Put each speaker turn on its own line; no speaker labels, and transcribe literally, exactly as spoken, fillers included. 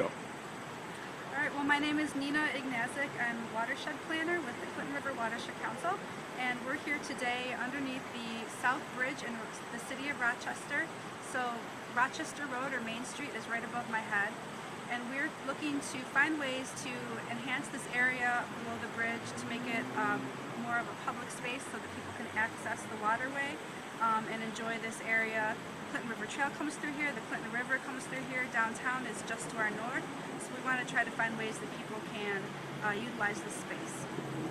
go.
All right, well, my name is Nina Ignazik. I'm watershed planner with the Clinton River Watershed Council, and we're here today underneath the South Bridge in the city of Rochester. So Rochester Road, or Main Street, is right above my head, and we're looking to find ways to enhance this area below the bridge to make it um, more of a public space so that people can access the waterway um, and enjoy this area. The Clinton River Trail comes through here, the Clinton River comes through here, downtown is just to our north, so we want to try to find ways that people can uh, utilize this space.